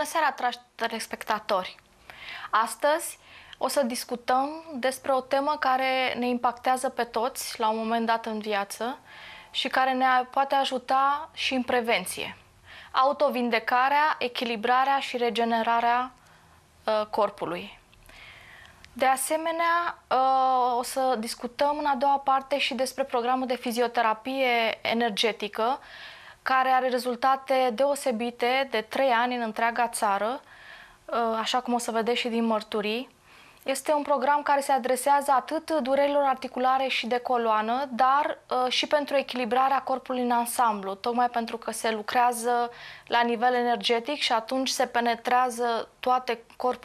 Bună seara, dragi telespectatori! Astăzi o să discutăm despre o temă care ne impactează pe toți la un moment dat în viață și care ne poate ajuta și în prevenție. Autovindecarea, echilibrarea și regenerarea corpului. De asemenea, o să discutăm în a doua parte și despre programul de fizioterapie energetică, care are rezultate deosebite de 3 ani în întreaga țară, așa cum o să vedeți și din mărturii. Este un program care se adresează atât durerilor articulare și de coloană, dar și pentru echilibrarea corpului în ansamblu, tocmai pentru că se lucrează la nivel energetic și atunci se penetrează toate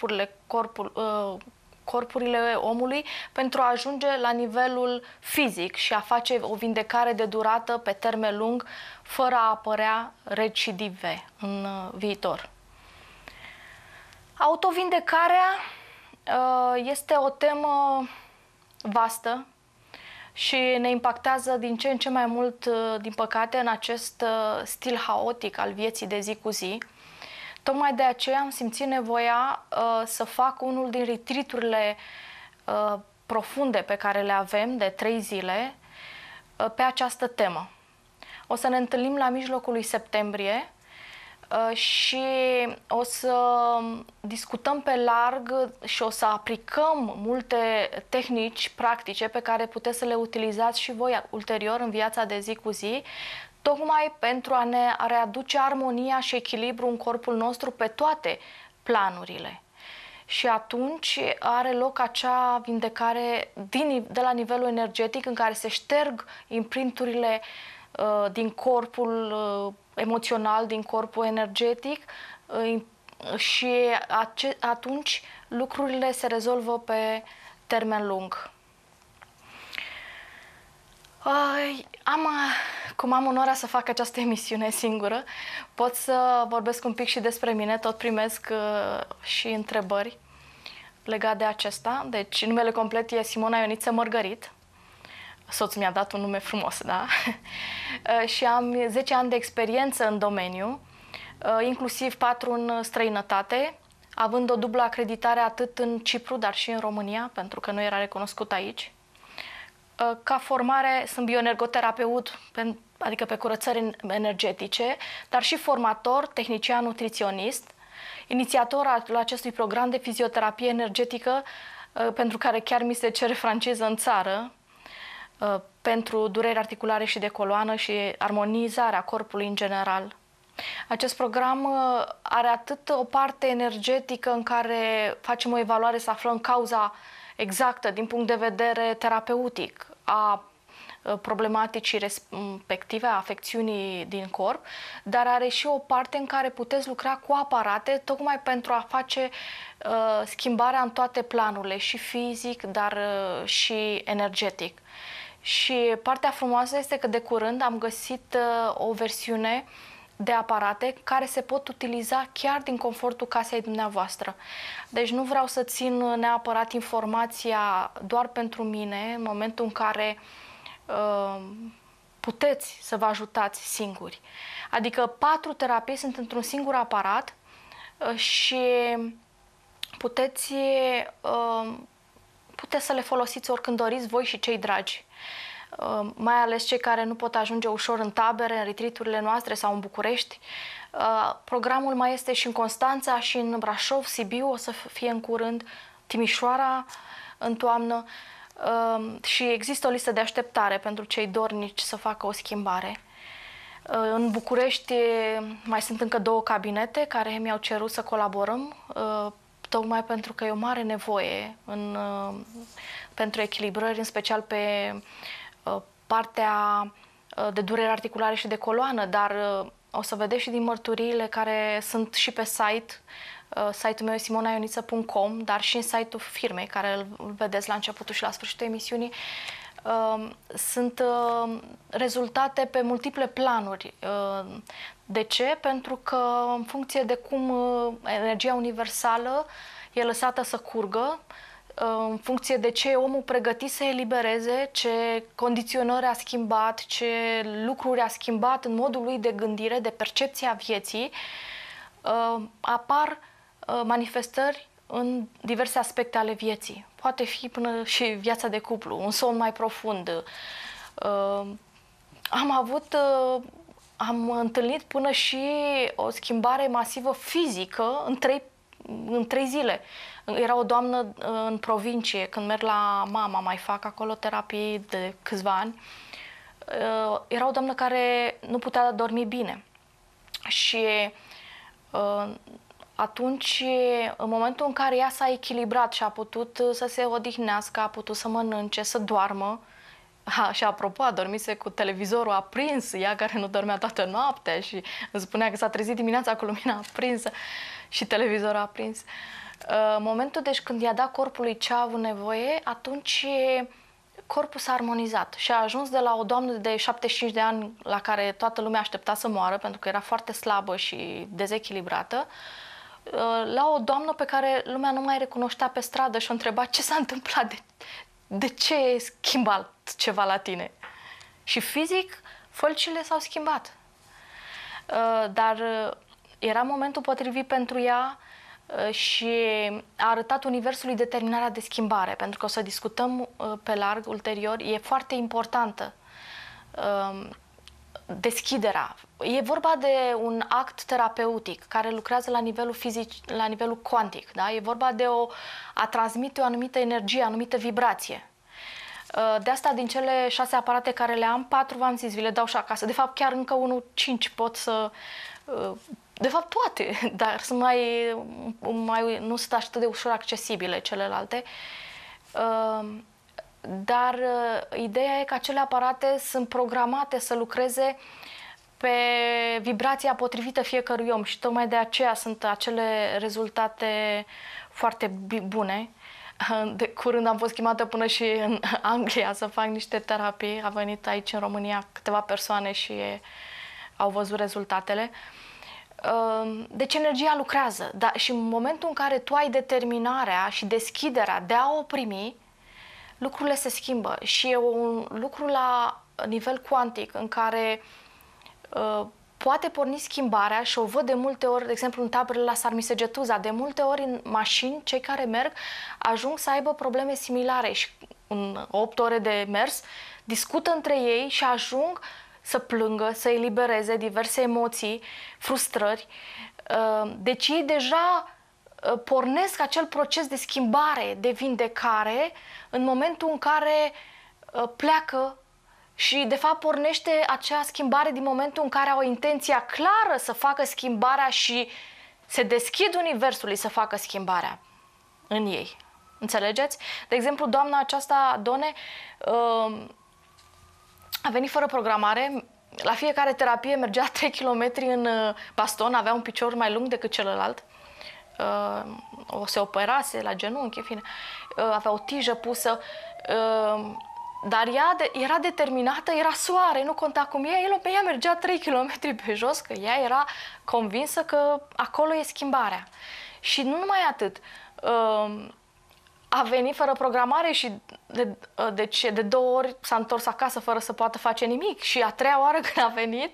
corpurile omului pentru a ajunge la nivelul fizic și a face o vindecare de durată pe termen lung, fără a apărea recidive în viitor. Autovindecarea este o temă vastă și ne impactează din ce în ce mai mult, din păcate, în acest stil haotic al vieții de zi cu zi. Tocmai de aceea am simțit nevoia să fac unul din retreat-urile profunde pe care le avem de 3 zile pe această temă. O să ne întâlnim la mijlocul lui septembrie și o să discutăm pe larg și o să aplicăm multe tehnici practice pe care puteți să le utilizați și voi ulterior în viața de zi cu zi, tocmai pentru a ne readuce armonia și echilibru în corpul nostru pe toate planurile. Și atunci are loc acea vindecare de la nivelul energetic, în care se șterg imprinturile din corpul emoțional, din corpul energetic și atunci lucrurile se rezolvă pe termen lung. Cum am onoarea să fac această emisiune singură, pot să vorbesc un pic și despre mine, tot primesc și întrebări legate de acesta. Deci numele complet e Simona Ioniță Mărgărit. Soțul mi-a dat un nume frumos, da? Și am 10 ani de experiență în domeniu, inclusiv 4 în străinătate, având o dublă acreditare atât în Cipru, dar și în România, pentru că nu era recunoscut aici. Ca formare sunt bioenergoterapeut, adică pe curățări energetice, dar și formator, tehnician nutriționist, inițiator al acestui program de fizioterapie energetică, pentru care chiar mi se cere franciză în țară, pentru dureri articulare și de coloană și armonizarea corpului în general. Acest program are atât o parte energetică în care facem o evaluare să aflăm cauza exactă din punct de vedere terapeutic a problematicii respective, a afecțiunii din corp, dar are și o parte în care puteți lucra cu aparate tocmai pentru a face schimbarea în toate planurile, și fizic, dar și energetic. Și partea frumoasă este că de curând am găsit o versiune de aparate care se pot utiliza chiar din confortul casei dumneavoastră. Deci nu vreau să țin neapărat informația doar pentru mine, în momentul în care puteți să vă ajutați singuri. Adică 4 terapii sunt într-un singur aparat și puteți să le folosiți oricând doriți voi și cei dragi. Mai ales cei care nu pot ajunge ușor în tabere, în retreat-urile noastre sau în București. Programul mai este și în Constanța, și în Brașov, Sibiu, o să fie în curând, Timișoara în toamnă, și există o listă de așteptare pentru cei dornici să facă o schimbare. În București mai sunt încă 2 cabinete care mi-au cerut să colaborăm, tocmai pentru că e o mare nevoie pentru echilibrări, în special pe partea de dureri articulare și de coloană, dar o să vedeți și din mărturiile care sunt și pe site. Site-ul meu e simonaionita.com, dar și în site-ul firmei, care îl vedeți la începutul și la sfârșitul emisiunii. Sunt rezultate pe multiple planuri. De ce? Pentru că în funcție de cum energia universală e lăsată să curgă, în funcție de ce omul pregătit să elibereze, ce condiționări a schimbat, ce lucruri a schimbat în modul lui de gândire, de percepția vieții, apar manifestări în diverse aspecte ale vieții. Poate fi până și viața de cuplu, un somn mai profund. Am întâlnit până și o schimbare masivă fizică în trei zile. Era o doamnă în provincie, când merg la mama, mai fac acolo terapii de câțiva ani. Era o doamnă care nu putea dormi bine. Și atunci, în momentul în care ea s-a echilibrat și a putut să se odihnească, a putut să mănânce, să doarmă, și apropo, a dormise cu televizorul aprins, ea care nu dormea toată noaptea și îmi spunea că s-a trezit dimineața cu lumina aprinsă și televizorul aprins. Momentul, deci, când i-a dat corpului ce a avut nevoie, atunci corpul s-a armonizat și a ajuns de la o doamnă de 75 de ani la care toată lumea aștepta să moară pentru că era foarte slabă și dezechilibrată, la o doamnă pe care lumea nu mai recunoștea pe stradă și o întreba ce s-a întâmplat, de ce e schimbat ceva la tine. Și fizic, fălcile s-au schimbat. Dar era momentul potrivit pentru ea și a arătat universului determinarea de schimbare, pentru că o să discutăm pe larg ulterior, e foarte importantă deschiderea. E vorba de un act terapeutic care lucrează la nivelul fizic, la nivelul cuantic, da? E vorba de a transmite o anumită energie, o anumită vibrație. De asta, din cele 6 aparate care le am, 4 v-am zis, vi le dau și acasă. De fapt, chiar încă 5 pot să... De fapt, toate, dar sunt nu sunt atât de ușor accesibile celelalte. Dar ideea e că acele aparate sunt programate să lucreze pe vibrația potrivită fiecărui om și tocmai de aceea sunt acele rezultate foarte bune. De curând am fost chemată până și în Anglia să fac niște terapii. A venit aici în România câteva persoane și au văzut rezultatele. Deci energia lucrează, dar și în momentul în care tu ai determinarea și deschiderea de a o primi, lucrurile se schimbă și e un lucru la nivel cuantic în care poate porni schimbarea și o văd de multe ori, de exemplu în taberele la Sarmisegetuza, de multe ori în mașini, cei care merg ajung să aibă probleme similare și în 8 ore de mers discută între ei și ajung să plângă, să elibereze diverse emoții, frustrări. Deci ei deja pornesc acel proces de schimbare, de vindecare, în momentul în care pleacă și, de fapt, pornește acea schimbare din momentul în care au intenția clară să facă schimbarea și se deschid universului să facă schimbarea în ei. Înțelegeți? De exemplu, doamna aceasta, Done, a venit fără programare. La fiecare terapie mergea 3 km în baston, avea un picior mai lung decât celălalt. Se operase la genunchi, în fine. Avea o tijă pusă. Dar ea era determinată, era soare, nu conta cum e. Ea mergea 3 km pe jos, că ea era convinsă că acolo e schimbarea. Și nu numai atât. A venit fără programare și deci de 2 ori s-a întors acasă fără să poată face nimic. Și a 3-a oară când a venit,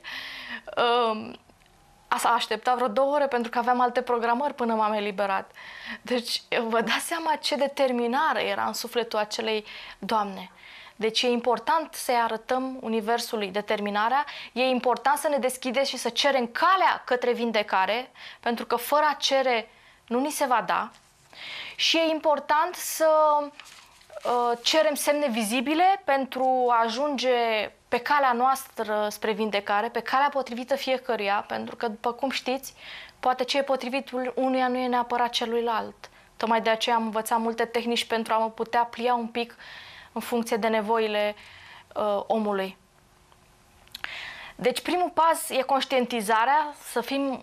a așteptat vreo 2 ore pentru că aveam alte programări până m-am eliberat. Deci vă dați seama ce determinare era în sufletul acelei doamne. Deci e important să-i arătăm universului determinarea, e important să ne deschidem și să cerem calea către vindecare, pentru că fără a cere nu ni se va da. Și e important să cerem semne vizibile pentru a ajunge pe calea noastră spre vindecare, pe calea potrivită fiecăruia, pentru că, după cum știți, poate ce e potrivit unuia nu e neapărat celuilalt. Tocmai de aceea am învățat multe tehnici pentru a mă putea plia un pic în funcție de nevoile omului. Deci primul pas e conștientizarea, să fim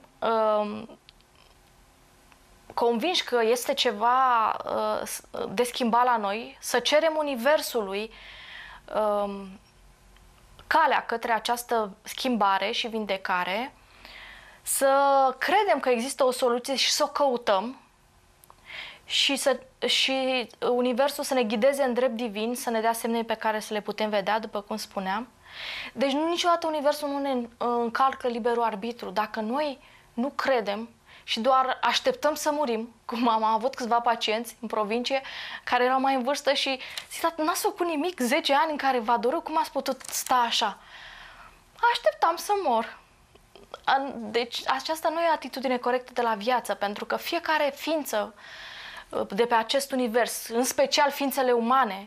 convinși că este ceva de schimbat la noi, să cerem universului calea către această schimbare și vindecare, să credem că există o soluție și să o căutăm și universul să ne ghideze în drept divin, să ne dea semne pe care să le putem vedea, după cum spuneam. Deci niciodată universul nu ne încalcă liberul arbitru. Dacă noi nu credem și doar așteptăm să murim, cum am avut câțiva pacienți în provincie care erau mai în vârstă și zic, n-ați făcut nimic, 10 ani în care v-a dorit, cum ați putut sta așa? Așteptam să mor. Deci aceasta nu e atitudine corectă de la viață, pentru că fiecare ființă de pe acest univers, în special ființele umane,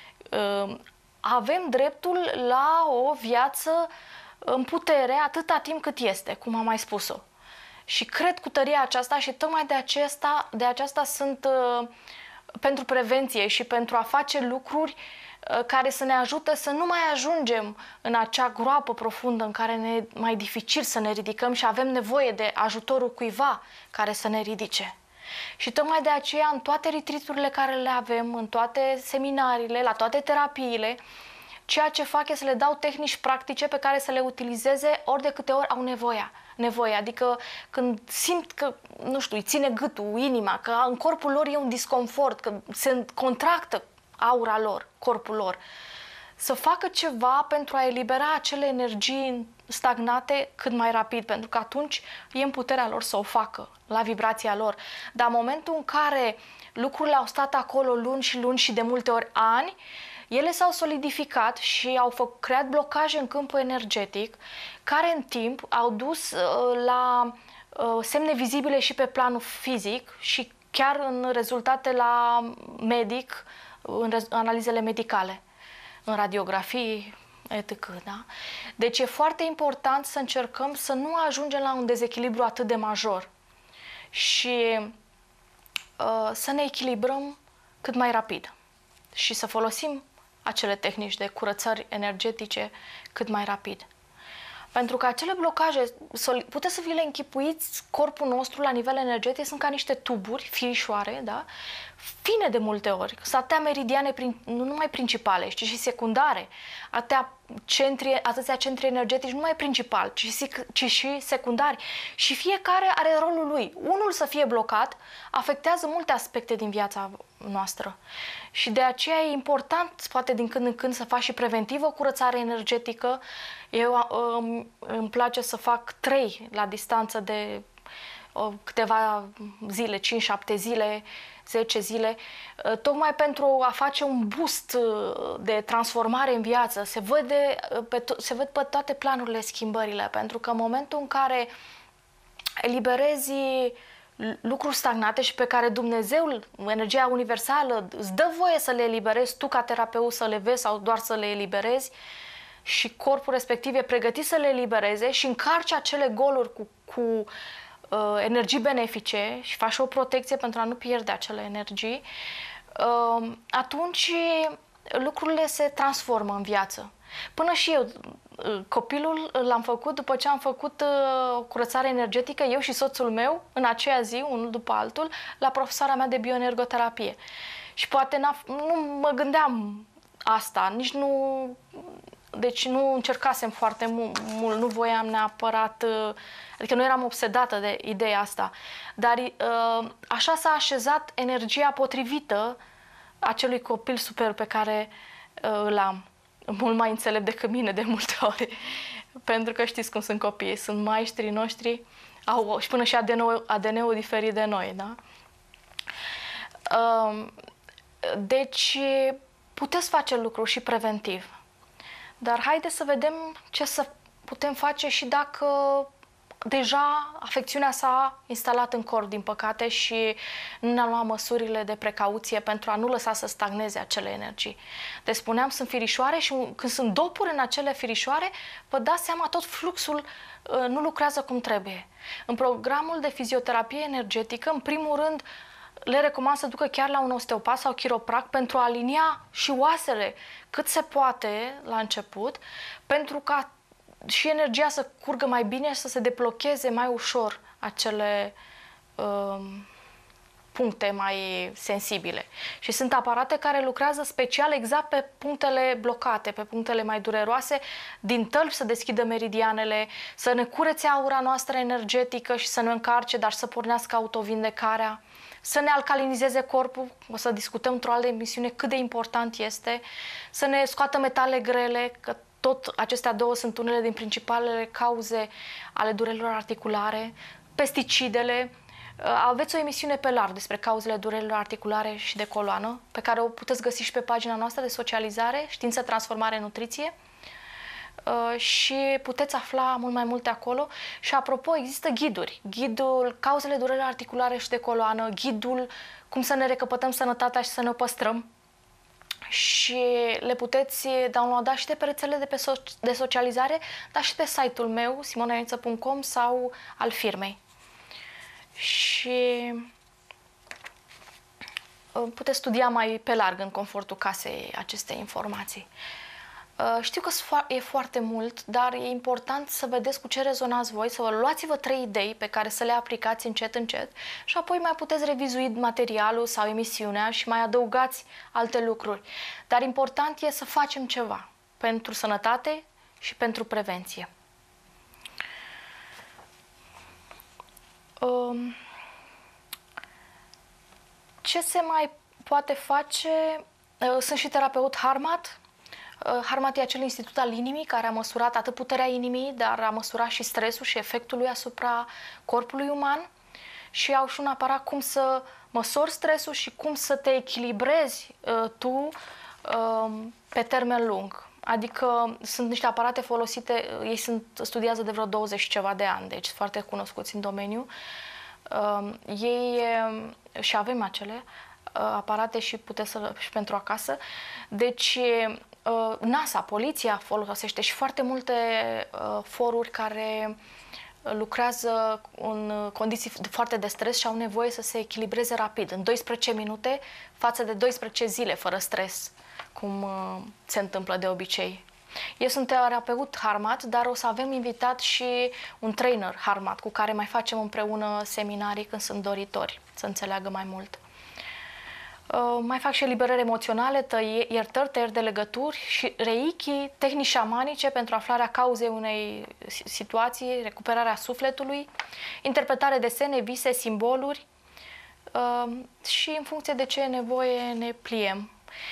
avem dreptul la o viață în putere atâta timp cât este, cum am mai spus-o. Și cred cu tăria aceasta și tocmai de aceasta sunt pentru prevenție și pentru a face lucruri care să ne ajute să nu mai ajungem în acea groapă profundă în care ne e mai dificil să ne ridicăm și avem nevoie de ajutorul cuiva care să ne ridice. Și tocmai de aceea, în toate retreat-urile care le avem, în toate seminariile, la toate terapiile, ceea ce fac e să le dau tehnici practice pe care să le utilizeze ori de câte ori au nevoie. Adică când simt că, nu știu, îi ține gâtul, inima, că în corpul lor e un disconfort, că se contractă aura lor, corpul lor, să facă ceva pentru a elibera acele energii stagnate cât mai rapid, pentru că atunci e în puterea lor să o facă, la vibrația lor. Dar în momentul în care lucrurile au stat acolo luni și luni și de multe ori ani, ele s-au solidificat și au creat blocaje în câmpul energetic, care în timp au dus la semne vizibile și pe planul fizic și chiar în rezultate la medic, în analizele medicale, în radiografii, etc. Da? Deci e foarte important să încercăm să nu ajungem la un dezechilibru atât de major și să ne echilibrăm cât mai rapid și să folosim acele tehnici de curățări energetice cât mai rapid. Pentru că acele blocaje, puteți să vi le închipuiți, corpul nostru la nivel energetic sunt ca niște tuburi, firișoare, da? Fine de multe ori, sunt atâtea meridiane, nu numai principale, ci și secundare, atâția centri energetici, nu numai principal, ci și secundari. Și fiecare are rolul lui. Unul să fie blocat afectează multe aspecte din viața noastră. Și de aceea e important, poate din când în când, să faci și preventivă curățare energetică. Eu îmi place să fac 3 la distanță de câteva zile, 5-7 zile, 10 zile, tocmai pentru a face un boost de transformare în viață. Se văd pe toate planurile schimbările, pentru că în momentul în care eliberezi lucruri stagnate și pe care Dumnezeul, energia universală, îți dă voie să le eliberezi, tu ca terapeut să le vezi sau doar să le eliberezi, și corpul respectiv e pregătit să le elibereze și încarci acele goluri cu energii benefice și faci o protecție pentru a nu pierde acele energii, atunci lucrurile se transformă în viață. Până și eu, copilul l-am făcut după ce am făcut curățare energetică, eu și soțul meu, în aceea zi, unul după altul, la profesoara mea de bioenergoterapie. Și poate nu mă gândeam asta, nici nu... Deci nu încercasem foarte mult, nu voiam neapărat, adică nu eram obsedată de ideea asta, dar așa s-a așezat energia potrivită acelui copil super pe care îl am, mult mai înțelept decât mine de multe ori, pentru că știți cum sunt copiii, sunt maestrii noștri, au și până și ADN-ul diferit de noi, da? Deci puteți face lucruri și preventiv. Dar haideți să vedem ce să putem face și dacă deja afecțiunea s-a instalat în corp, din păcate, și nu ne-am luat măsurile de precauție pentru a nu lăsa să stagneze acele energii. Deci spuneam, sunt firișoare și când sunt dopuri în acele firișoare, vă dați seama, tot fluxul nu lucrează cum trebuie. În programul de fizioterapie energetică, în primul rând, le recomand să ducă chiar la un osteopat sau chiropract pentru a alinia și oasele cât se poate la început, pentru ca și energia să curgă mai bine și să se deblocheze mai ușor acele puncte mai sensibile. Și sunt aparate care lucrează special exact pe punctele blocate, pe punctele mai dureroase, din tălpi să deschidă meridianele, să ne curețe aura noastră energetică și să ne încarce, dar să pornească autovindecarea, să ne alcalinizeze corpul, o să discutăm într-o altă emisiune cât de important este, să ne scoată metale grele, că tot acestea două sunt unele din principalele cauze ale durerilor articulare, pesticidele, Aveți o emisiune pe larg despre cauzele durerilor articulare și de coloană, pe care o puteți găsi și pe pagina noastră de socializare, Știință, Transformare, Nutriție. Și puteți afla mult mai multe acolo. Și apropo, există ghiduri. Ghidul Cauzele durerilor articulare și de coloană, ghidul Cum să ne recăpătăm sănătatea și să ne o păstrăm. Și le puteți downloada și de pe rețelele de socializare, dar și pe site-ul meu, simonaionuță.com, sau al firmei. Și puteți studia mai pe larg în confortul casei aceste informații. Știu că e foarte mult, dar e important să vedeți cu ce rezonați voi, să vă luați-vă 3 idei pe care să le aplicați încet, încet și apoi mai puteți revizui materialul sau emisiunea și mai adăugați alte lucruri. Dar important e să facem ceva pentru sănătate și pentru prevenție. Ce se mai poate face? Sunt și terapeut HeartMath. HeartMath e acel institut al inimii care a măsurat atât puterea inimii, dar a măsurat și stresul și efectul lui asupra corpului uman. Și au și un aparat cum să măsori stresul și cum să te echilibrezi tu pe termen lung. Adică sunt niște aparate folosite, ei studiază de vreo 20 și ceva de ani, deci foarte cunoscuți în domeniu. Și avem acele aparate și puteți și pentru acasă. Deci NASA, poliția folosește și foarte multe foruri care lucrează în condiții foarte de stres și au nevoie să se echilibreze rapid, în 12 minute față de 12 zile fără stres, cum se întâmplă de obicei. Eu sunt terapeut HeartMath, dar o să avem invitat și un trainer HeartMath cu care mai facem împreună seminarii când sunt doritori să înțeleagă mai mult. Mai fac și eliberări emoționale, tăieri de legături și reiki, tehnici șamanice pentru aflarea cauzei unei situații, recuperarea sufletului, interpretare de desene, vise, simboluri și în funcție de ce e nevoie ne pliem.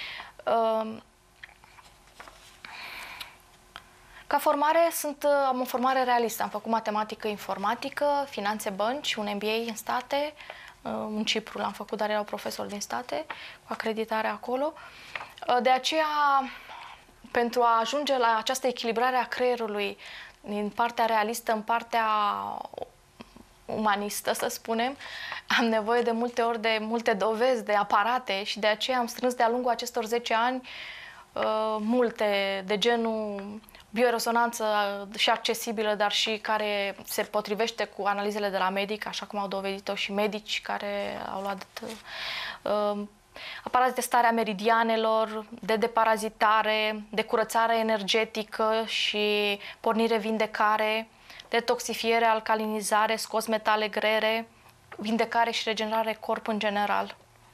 Ca formare am o formare realistă, am făcut matematică, informatică, finanțe, bănci, un MBA în state. În Cipru l-am făcut, dar erau profesori din state, cu acreditare acolo. De aceea, pentru a ajunge la această echilibrare a creierului din partea realistă în partea umanistă, să spunem, am nevoie de multe ori de multe dovezi, de aparate și de aceea am strâns de-a lungul acestor 10 ani multe de genul bioresonanță și accesibilă, dar și care se potrivește cu analizele de la medic, așa cum au dovedit-o și medici care au luat aparate de stare a meridianelor, de deparazitare, de curățare energetică și pornire vindecare, detoxifiere, alcalinizare, scos metale grele, vindecare și regenerare corp în general.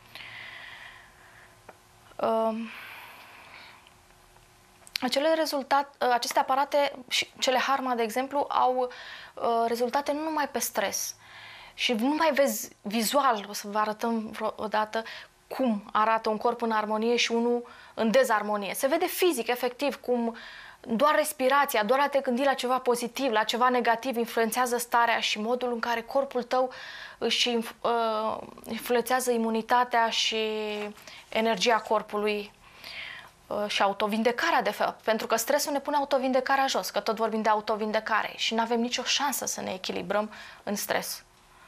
Aceste aparate, și cele HeartMath, de exemplu, au rezultate nu numai pe stres. Și nu mai vezi vizual, o să vă arătăm odată cum arată un corp în armonie și unul în dezarmonie. Se vede fizic, efectiv, cum doar respirația, doar a te gândi la ceva pozitiv, la ceva negativ, influențează starea și modul în care corpul tău își influențează imunitatea și energia corpului. Și autovindecarea, de fapt, pentru că stresul ne pune autovindecarea jos, că tot vorbim de autovindecare și nu avem nicio șansă să ne echilibrăm în stres.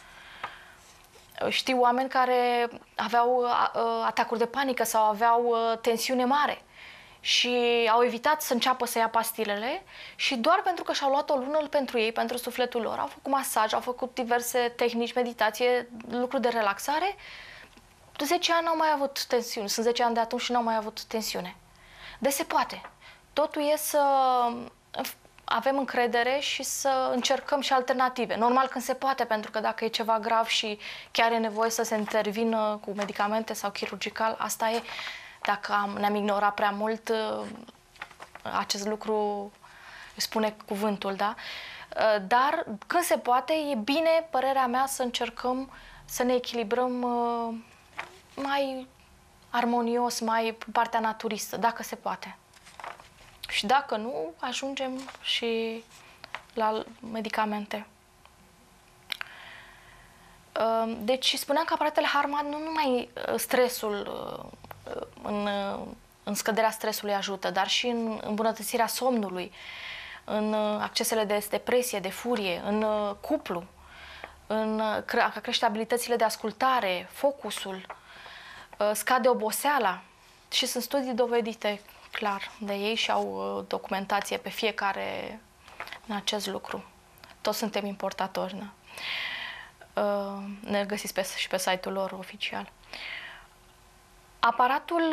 Știu oameni care aveau atacuri de panică sau aveau tensiune mare și au evitat să înceapă să ia pastilele și doar pentru că și-au luat o lună pentru ei, pentru sufletul lor, au făcut masaj, au făcut diverse tehnici, meditație, lucruri de relaxare, 10 ani n-au mai avut tensiune, sunt 10 ani de atunci și n-au mai avut tensiune. Deci se poate. Totul e să avem încredere și să încercăm și alternative. Normal când se poate, pentru că dacă e ceva grav și chiar e nevoie să se intervină cu medicamente sau chirurgical, asta e. Dacă ne-am ignorat prea mult, acest lucru spune cuvântul, da? Dar când se poate, e bine, părerea mea, să încercăm să ne echilibrăm mai armonios, mai pe partea naturistă, dacă se poate. Și dacă nu, ajungem și la medicamente. Deci spuneam că aparatele HARMAT nu numai stresul, în scăderea stresului ajută, dar și în îmbunătățirea somnului, în accesele de depresie, de furie, în cuplu, în a crește abilitățile de ascultare, focusul, scade oboseala și sunt studii dovedite clar de ei și au documentație pe fiecare în acest lucru. Toți suntem importatori, da? Ne găsiți și pe site-ul lor oficial. Aparatul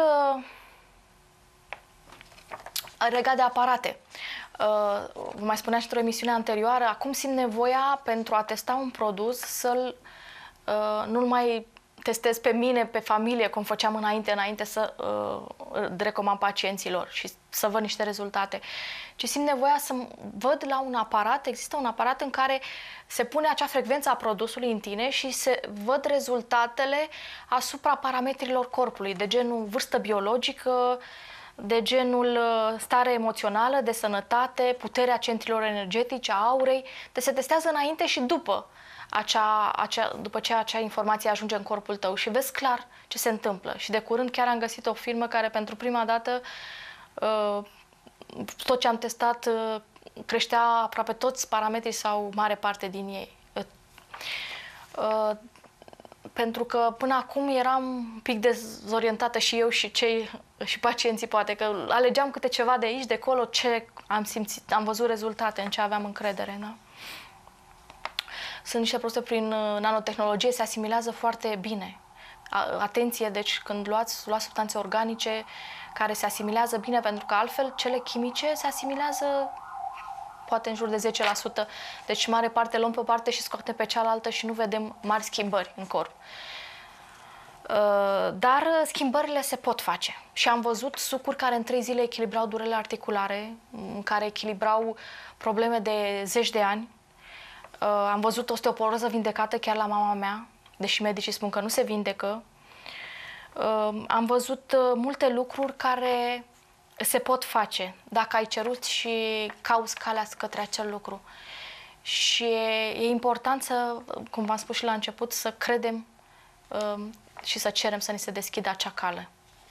legat de aparate. Vă mai spuneam și într-o emisiune anterioară, acum simt nevoia pentru a testa un produs să-l nu-l mai testez pe mine, pe familie, cum făceam înainte să recomand pacienților și să văd niște rezultate. Ci simt nevoia să văd la un aparat, există un aparat în care se pune acea frecvență a produsului în tine și se văd rezultatele asupra parametrilor corpului, de genul vârstă biologică, de genul stare emoțională, de sănătate, puterea centrilor energetice, a aurei. Deci se testează înainte și după după ce acea informație ajunge în corpul tău și vezi clar ce se întâmplă. Și de curând chiar am găsit o firmă care pentru prima dată tot ce am testat creștea aproape toți parametrii sau mare parte din ei. Pentru că până acum eram un pic dezorientată și eu și pacienții poate, că alegeam câte ceva de aici, de acolo, ce am simțit, am văzut rezultate, în ce aveam încredere. Da? Sunt niște produse prin nanotehnologie, se asimilează foarte bine. Atenție, deci când luați substanțe organice care se asimilează bine, pentru că altfel cele chimice se asimilează poate în jur de 10%. Deci mare parte luăm pe o parte și scoatem pe cealaltă și nu vedem mari schimbări în corp. Dar schimbările se pot face. Și am văzut sucuri care în 3 zile echilibrau durerile articulare, în care echilibrau probleme de zeci de ani. Am văzut osteoporoză vindecată chiar la mama mea, deși medicii spun că nu se vindecă. Am văzut multe lucruri care se pot face dacă ai cerut și cauți calea către acel lucru. Și e important să, cum v-am spus și la început, să credem și să cerem să ni se deschidă acea cale.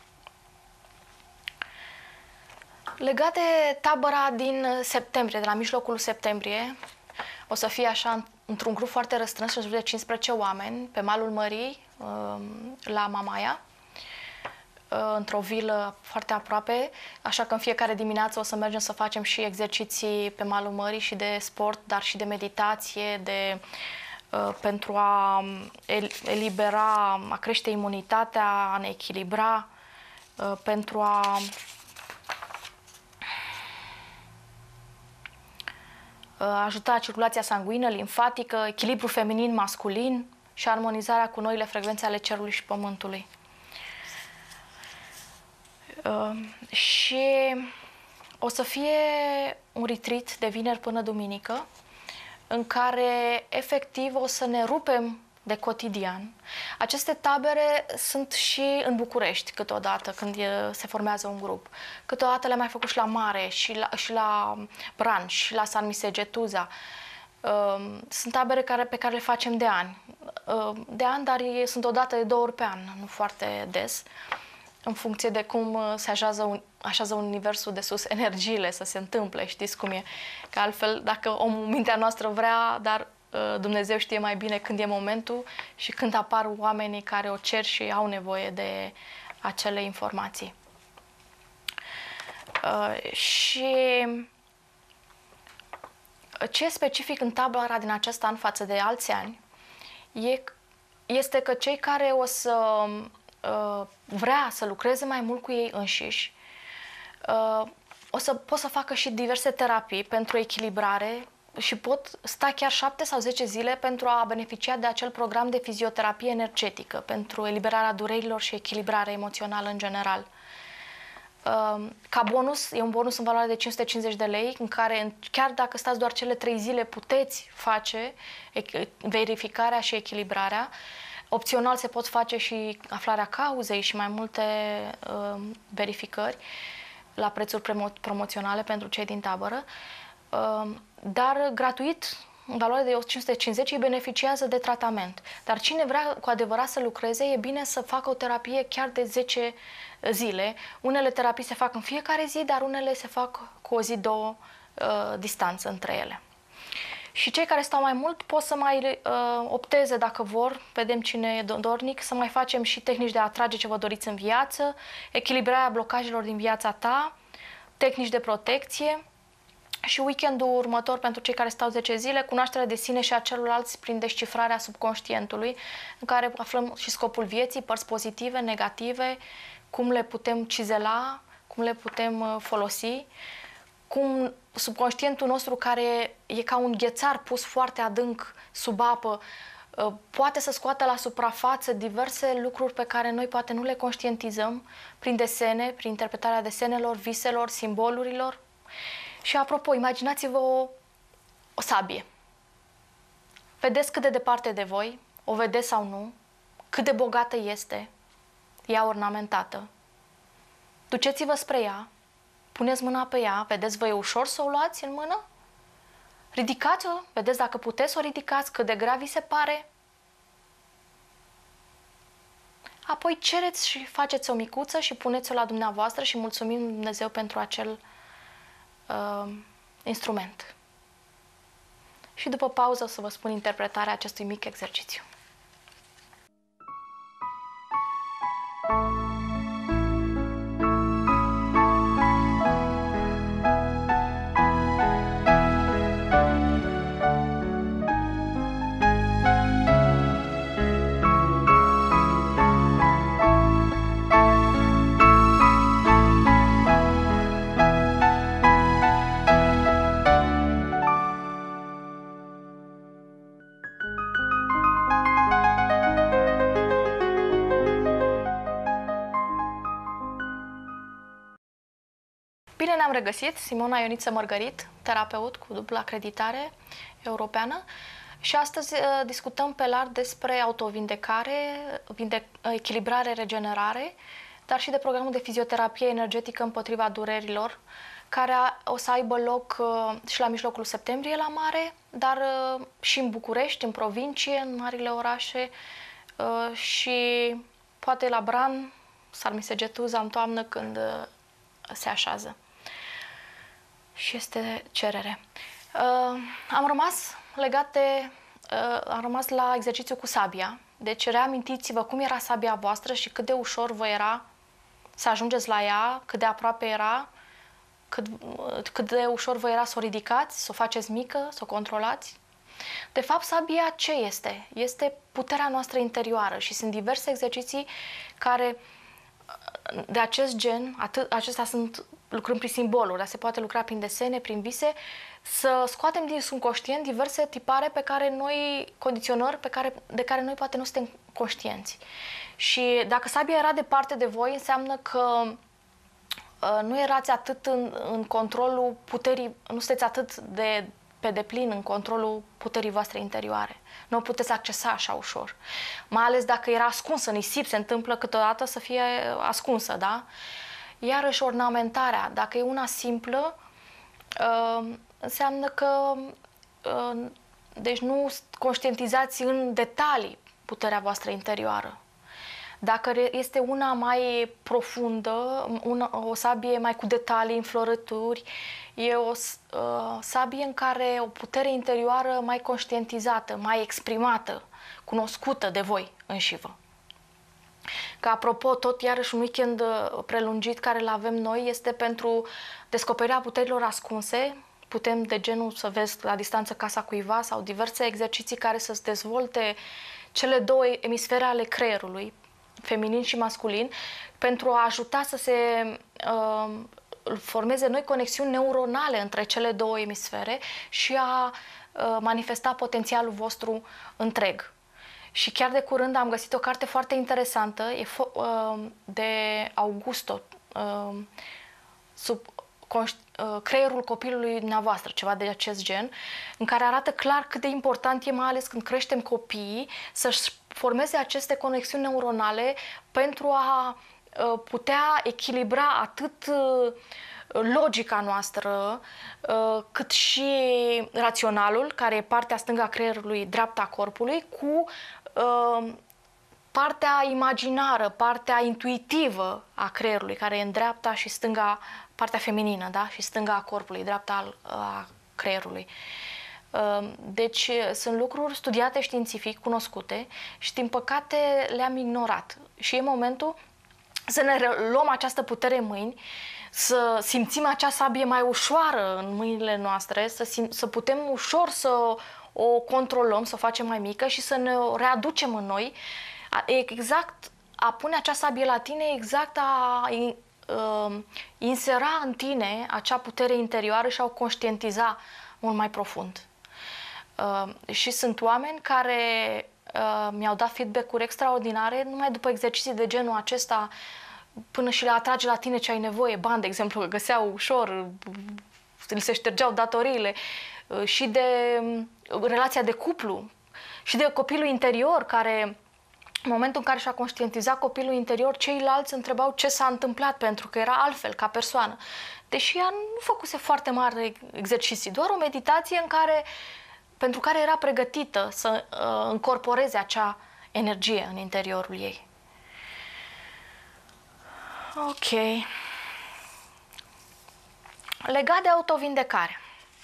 Legat de tabăra din septembrie, de la mijlocul septembrie, o să fie așa într-un grup foarte restrâns, în jur de 15 oameni, pe malul mării, la Mamaia, într-o vilă foarte aproape, așa că în fiecare dimineață o să mergem să facem și exerciții pe malul mării și de sport, dar și de meditație, pentru a elibera, a crește imunitatea, a ne echilibra, pentru a ajuta circulația sanguină, limfatică, echilibru feminin-masculin și armonizarea cu noile frecvențe ale cerului și pământului. Și o să fie un retreat de vineri până duminică, în care efectiv o să ne rupem de cotidian. Aceste tabere sunt și în București câteodată, când se formează un grup. Câteodată le-am mai făcut și la Mare, și la Bran, și la San Misegetuza. Sunt tabere pe care le facem de ani. Dar sunt o dată de 2 ori pe an, nu foarte des, în funcție de cum se așează universul de sus, energiile să se întâmple, știți cum e. Că altfel, dacă mintea noastră vrea, dar Dumnezeu știe mai bine când e momentul și când apar oamenii care o cer și au nevoie de acele informații. Și ce e specific în tabăra din acest an față de alți ani este că cei care o să vrea să lucreze mai mult cu ei înșiși pot să facă și diverse terapii pentru echilibrare și pot sta chiar 7 sau 10 zile pentru a beneficia de acel program de fizioterapie energetică, pentru eliberarea durerilor și echilibrarea emoțională în general. Ca bonus, e un bonus în valoare de 550 de lei, în care chiar dacă stați doar cele 3 zile puteți face verificarea și echilibrarea. Opțional se pot face și aflarea cauzei și mai multe verificări la prețuri promoționale pentru cei din tabără. Dar gratuit în valoare de 550, ei beneficiază de tratament. Dar cine vrea cu adevărat să lucreze, e bine să facă o terapie chiar de 10 zile. Unele terapii se fac în fiecare zi, dar unele se fac cu o zi, două distanță între ele. Și cei care stau mai mult pot să mai opteze, dacă vor, vedem cine e dornic, să mai facem și tehnici de a atrage ce vă doriți în viață, echilibrarea blocajelor din viața ta, tehnici de protecție și weekendul următor pentru cei care stau 10 zile, cunoașterea de sine și a celorlalți prin descifrarea subconștientului, în care aflăm și scopul vieții, părți pozitive, negative, cum le putem cizela, cum le putem folosi, cum subconștientul nostru, care e ca un ghețar pus foarte adânc sub apă, poate să scoată la suprafață diverse lucruri pe care noi poate nu le conștientizăm prin desene, prin interpretarea desenelor, viselor, simbolurilor. Și apropo, imaginați-vă o sabie. Vedeți cât de departe de voi, o vedeți sau nu, cât de bogată este, ea ornamentată. Duceți-vă spre ea, puneți mâna pe ea, vedeți, vă e ușor să o luați în mână? Ridicați-o, vedeți dacă puteți să o ridicați, cât de grea vi se pare. Apoi cereți și faceți o micuță și puneți-o la dumneavoastră și mulțumim Dumnezeu pentru acel instrument. Și după pauză o să vă spun interpretarea acestui mic exercițiu. Bine ne-am regăsit, Simona Ioniță Mărgărit, terapeut cu dublă acreditare europeană, și astăzi discutăm pe larg despre autovindecare, echilibrare, regenerare, dar și de programul de fizioterapie energetică împotriva durerilor, care o să aibă loc și la mijlocul septembrie la mare, dar și în București, în provincie, în marile orașe și poate la Bran, Sarmisegetuza, în toamnă, când se așează și este cerere. Am rămas la exercițiu cu sabia. Deci reamintiți-vă cum era sabia voastră și cât de ușor vă era să ajungeți la ea, cât de aproape era, cât de ușor vă era să o ridicați, să o faceți mică, să o controlați. De fapt, sabia ce este? Este puterea noastră interioară și sunt diverse exerciții care de acest gen, acestea sunt lucrând prin simboluri, dar se poate lucra prin desene, prin vise, să scoatem din subconștient diverse tipare pe care noi, condiționări de care noi poate nu suntem conștienți. Și dacă sabia era departe de voi, înseamnă că nu erați atât în controlul puterii, nu sunteți atât de pe deplin în controlul puterii voastre interioare. Nu o puteți accesa așa ușor. Mai ales dacă era ascunsă, nisip, se întâmplă câteodată să fie ascunsă, da? Iarăși ornamentarea, dacă e una simplă, înseamnă că deci nu conștientizați în detalii puterea voastră interioară. Dacă este una mai profundă, o sabie mai cu detalii, înflorături, e o sabie în care o putere interioară mai conștientizată, mai exprimată, cunoscută de voi înșivă. Că apropo, tot iarăși un weekend prelungit care îl avem noi este pentru descoperirea puterilor ascunse. Putem de genul să vezi la distanță casa cuiva sau diverse exerciții care să-ți dezvolte cele două emisfere ale creierului, feminin și masculin, pentru a ajuta să se formeze noi conexiuni neuronale între cele două emisfere și a manifesta potențialul vostru întreg. Și chiar de curând am găsit o carte foarte interesantă, de Augusto, sub creierul copilului dumneavoastră, ceva de acest gen, în care arată clar cât de important e, mai ales când creștem copiii, să-și formeze aceste conexiuni neuronale pentru a putea echilibra atât logica noastră, cât și raționalul, care e partea stângă a creierului, dreapta a corpului, cu partea imaginară, partea intuitivă a creierului, care e în dreapta și stânga, partea feminină, da? Și stânga a corpului, dreapta a creierului. Deci sunt lucruri studiate științific, cunoscute și din păcate le-am ignorat. Și e momentul să ne luăm această putere în mâini, să simțim acea sabie mai ușoară în mâinile noastre, să putem ușor să o controlăm, să o facem mai mică și să ne o readucem în noi. Exact a pune acea sabie la tine, exact a insera în tine acea putere interioară și a o conștientiza mult mai profund. Și sunt oameni care mi-au dat feedback-uri extraordinare numai după exerciții de genul acesta, până și le atrage la tine ce ai nevoie. Bani, de exemplu, că găseau ușor, li se ștergeau datoriile, și de relația de cuplu, și de copilul interior, care în momentul în care și-a conștientizat copilul interior, ceilalți întrebau ce s-a întâmplat, pentru că era altfel ca persoană. Deși ea nu făcuse foarte mari exerciții, doar o meditație pentru care era pregătită să încorporeze acea energie în interiorul ei. Ok. Legat de autovindecare.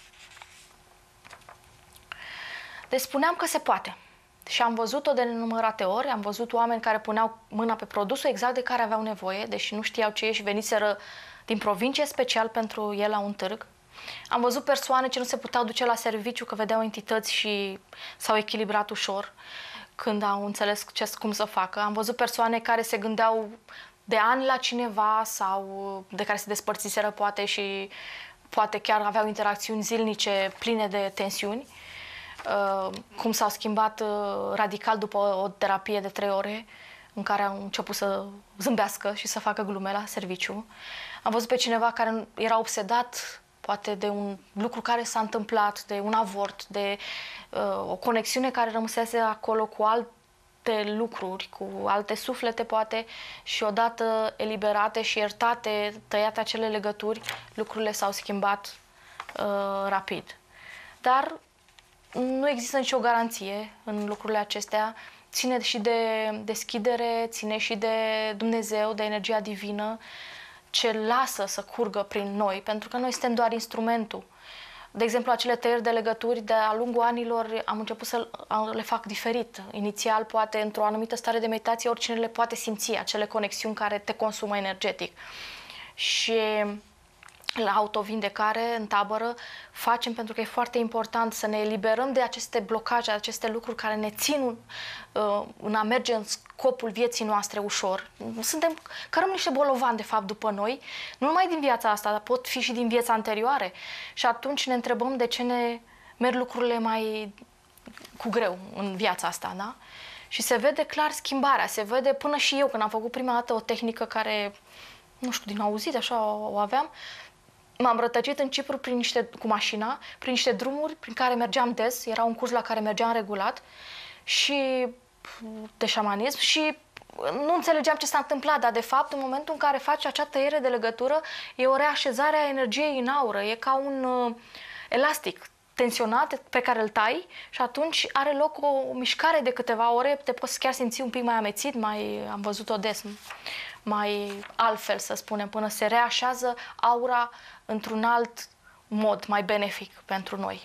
Deci spuneam că se poate. Și am văzut-o de nenumărate ori, am văzut oameni care puneau mâna pe produsul exact de care aveau nevoie, deși nu știau ce e și veniseră din provincie special pentru el la un târg. Am văzut persoane ce nu se puteau duce la serviciu, că vedeau entități și s-au echilibrat ușor când au înțeles cum să facă. Am văzut persoane care se gândeau de ani la cineva sau de care se despărțiseră poate și poate chiar aveau interacțiuni zilnice pline de tensiuni. Cum s-au schimbat radical după o terapie de 3 ore în care au început să zâmbească și să facă glume la serviciu. Am văzut pe cineva care era obsedat poate de un lucru care s-a întâmplat, de un avort, de o conexiune care rămăsese acolo cu alte lucruri, cu alte suflete poate, și odată eliberate și iertate, tăiate acele legături, lucrurile s-au schimbat rapid. Dar nu există nicio garanție în lucrurile acestea. Ține și de deschidere, ține și de Dumnezeu, de energia divină, ce lasă să curgă prin noi, pentru că noi suntem doar instrumentul. De exemplu, acele tăieri de legături, de-a lungul anilor am început să le fac diferit. Inițial, poate, într-o anumită stare de meditație, oricine le poate simți, acele conexiuni care te consumă energetic. Și la autovindecare, în tabără, facem pentru că e foarte important să ne eliberăm de aceste blocaje, aceste lucruri care ne țin în a merge în scopul vieții noastre ușor. Cărăm niște bolovani, de fapt, după noi, nu numai din viața asta, dar pot fi și din viața anterioare. Și atunci ne întrebăm de ce ne merg lucrurile mai cu greu în viața asta, da? Și se vede clar schimbarea, se vede până și eu, când am făcut prima dată o tehnică care, nu știu, din auzit, așa o aveam, m-am rătăcit în Cipru cu mașina, prin niște drumuri prin care mergeam des, era un curs la care mergeam regulat, și de șamanism, și nu înțelegeam ce s-a întâmplat, dar de fapt în momentul în care faci acea tăiere de legătură e o reașezare a energiei în aură, e ca un elastic tensionat pe care îl tai și atunci are loc o mișcare de câteva ore, te poți chiar simți un pic mai amețit, am văzut-o des, mai altfel, să spunem, până se reașează aura într-un alt mod mai benefic pentru noi.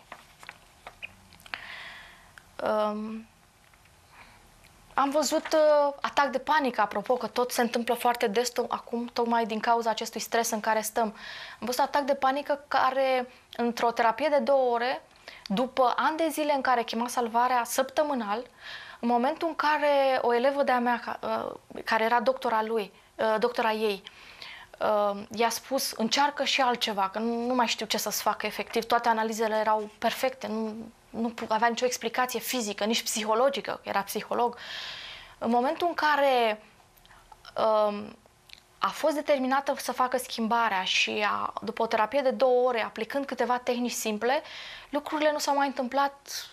Am văzut atac de panică, apropo, că tot se întâmplă foarte des acum, tocmai din cauza acestui stres în care stăm. Am văzut atac de panică care, într-o terapie de 2 ore, după ani de zile în care chema salvarea săptămânal, în momentul în care o elevă de-a mea, care era doctora ei, i-a spus, încearcă și altceva, că nu mai știu ce să-ți facă efectiv, toate analizele erau perfecte, nu avea nicio explicație fizică, nici psihologică, era psiholog. În momentul în care a fost determinată să facă schimbarea și după o terapie de 2 ore, aplicând câteva tehnici simple, lucrurile nu s-au mai întâmplat,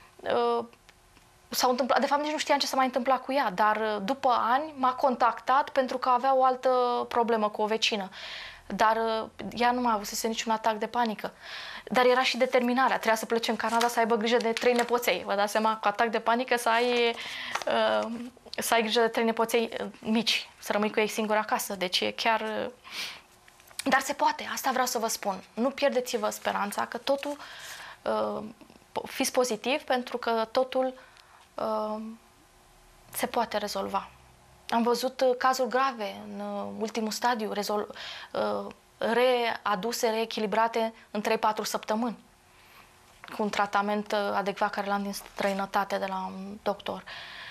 de fapt nici nu știam ce s-a mai întâmplat cu ea, dar după ani m-a contactat pentru că avea o altă problemă cu o vecină. dar ea nu mai avusese niciun atac de panică. Dar era și determinarea. Trebuia să plece în Canada să aibă grijă de 3 nepoței. Vă dați seama, cu atac de panică să ai grijă de 3 nepoței mici, să rămâi cu ei singur acasă. Deci e chiar... Dar se poate, asta vreau să vă spun. Nu pierdeți-vă speranța că totul... Fiți pozitiv, pentru că totul se poate rezolva. Am văzut cazuri grave în ultimul stadiu, readuse, reechilibrate în 3-4 săptămâni, cu un tratament adecvat care l-am din străinătate de la un doctor.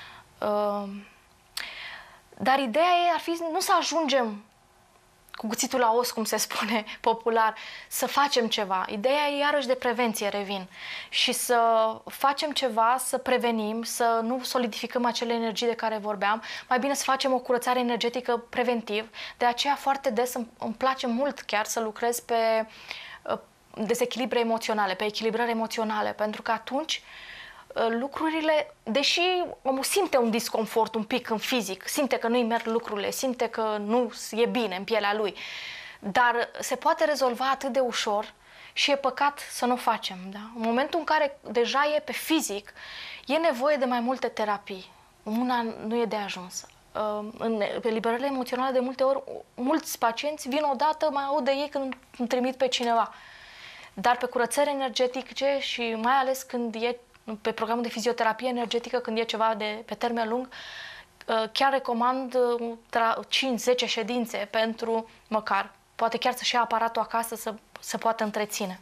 Dar ideea ar fi nu să ajungem cu cuțitul la os, cum se spune popular, să facem ceva. Ideea e iarăși de prevenție, revin. Și să facem ceva, să prevenim, să nu solidificăm acele energii de care vorbeam. Mai bine să facem o curățare energetică preventiv. De aceea foarte des îmi place mult chiar să lucrez pe dezechilibre emoționale, pe echilibrări emoționale, pentru că atunci lucrurile, deși omul simte un disconfort un pic în fizic, simte că nu-i merg lucrurile, simte că nu e bine în pielea lui, dar se poate rezolva atât de ușor și e păcat să nu o facem. Da? În momentul în care deja e pe fizic, e nevoie de mai multe terapii. Una nu e de ajuns. În eliberările emoționale, de multe ori, mulți pacienți vin odată, mai aud de ei când îmi trimit pe cineva. Dar pe curățări energetice și mai ales când e pe programul de fizioterapie energetică, când e ceva pe termen lung, chiar recomand 5-10 ședințe pentru măcar. Poate chiar să-și ia aparatul acasă să se poată întreține.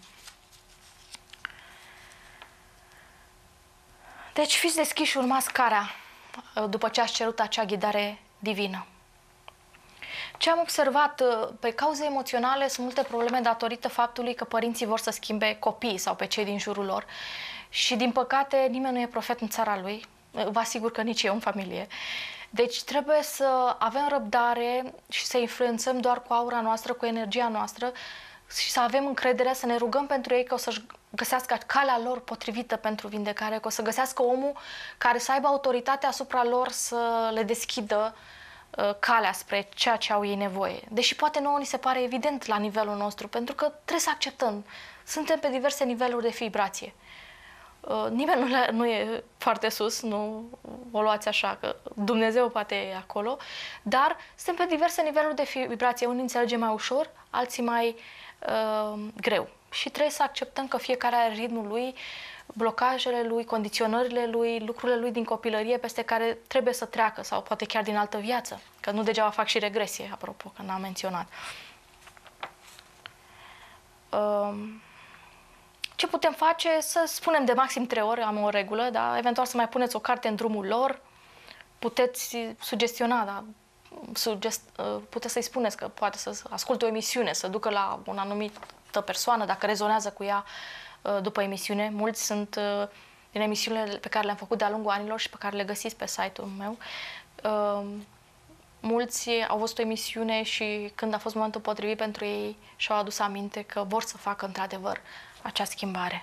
Deci fiți deschiși și urmați carea după ce ați cerut acea ghidare divină. Ce am observat, pe cauze emoționale sunt multe probleme datorită faptului că părinții vor să schimbe copiii sau pe cei din jurul lor. Și, din păcate, nimeni nu e profet în țara lui. Vă asigur că nici eu în familie. Deci trebuie să avem răbdare și să influențăm doar cu aura noastră, cu energia noastră și să avem încredere, să ne rugăm pentru ei că o să-și găsească calea lor potrivită pentru vindecare, că o să găsească omul care să aibă autoritate asupra lor să le deschidă calea spre ceea ce au ei nevoie. Deși poate nouă ni se pare evident la nivelul nostru, pentru că trebuie să acceptăm. Suntem pe diverse niveluri de vibrație. Nimeni nu e foarte sus, nu o luați așa, că Dumnezeu poate e acolo, dar suntem pe diverse niveluri de vibrație. Unii înțelegem mai ușor, alții mai greu. Și trebuie să acceptăm că fiecare are ritmul lui, blocajele lui, condiționările lui, lucrurile lui din copilărie peste care trebuie să treacă, sau poate chiar din altă viață, că nu degeaba fac și regresie, apropo, că n-am menționat. Ce putem face? Să spunem de maxim 3 ori, am o regulă, da? Eventual să mai puneți o carte în drumul lor, puteți sugestiona, da? Puteți să-i spuneți că poate să asculte o emisiune, să ducă la o anumită persoană, dacă rezonează cu ea după emisiune. Mulți sunt din emisiunile pe care le-am făcut de-a lungul anilor și pe care le găsiți pe site-ul meu. Mulți au văzut o emisiune și când a fost momentul potrivit pentru ei și-au adus aminte că vor să facă într-adevăr acea schimbare.